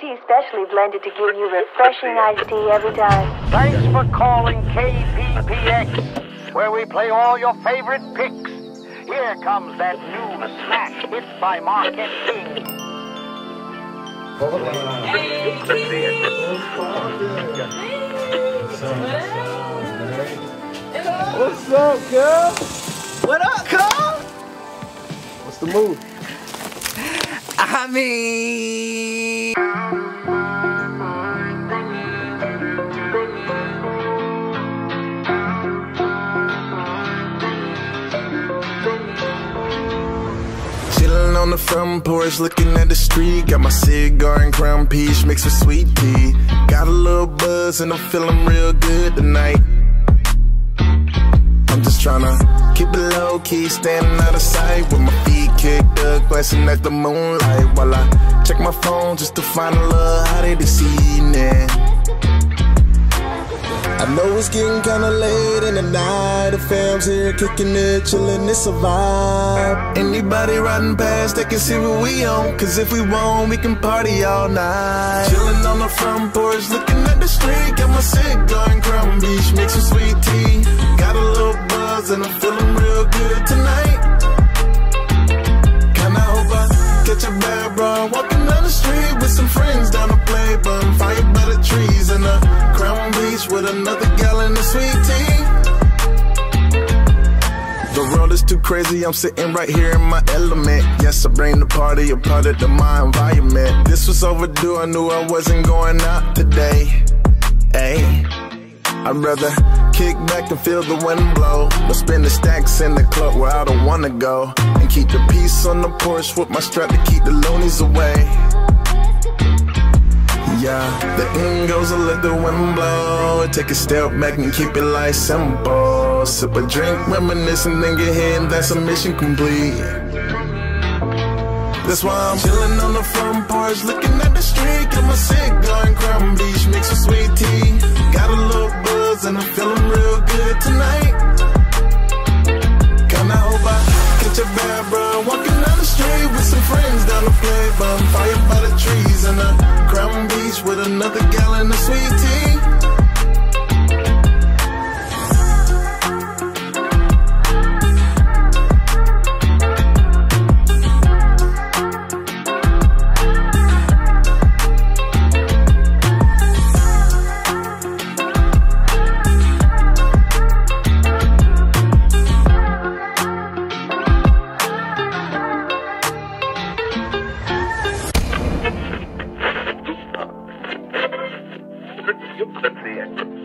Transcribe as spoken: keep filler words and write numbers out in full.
tea specially blended to give you refreshing iced tea every time. Thanks for calling K P P X, where we play all your favorite picks. Here comes that new smash hit by Marquette King. What's up, girl? What up, Carl? What's the move? I mean... Chillin' on the front porch, looking at the street. Got my cigar and crown peach mixed with sweet tea. Got a little buzz and I'm feeling real good tonight. I'm just tryna keep it low-key, standing out of sight with my feet kicked up, glancing at the moonlight while I check my phone just to find a little hottie this evening. I know it's getting kinda late in the night. The fam's here kicking it, chillin', it's a vibe. Anybody riding past, they can see what we on, cause if we want, we can party all night. Chillin' on the front porch, looking at the street. Got my cigar and crown beach mixed with sweet tea. Got a little buzz and I'm feeling real good tonight. Kinda hope I catch a bad bro walking down the street with some friends down the play button. Fire by the trees and a crown beach with another gallon of sweet tea. The world is too crazy, I'm sitting right here in my element. Yes, I bring the party a part of my environment. This was overdue, I knew I wasn't going out today. Ayy, I'd rather kick back and feel the wind blow, but spend the stacks in the club where I don't wanna go, and keep the peace on the porch with my strap to keep the loonies away. Yeah, the end goes and let the wind blow. Take a step back and keep it light simple. Sip a drink, reminisce, and then get hit, and that's a mission complete. That's why I'm chillin' on the front porch, looking at the street. Got my cigar and crown beach mixed with sweet tea. Got a little buzz and I'm feeling real good tonight. Kinda hope I catch a bad bro walking down the street with some friends down the play button. Fire by the trees and a crown beach with another gallon of sweet tea. Let's see it.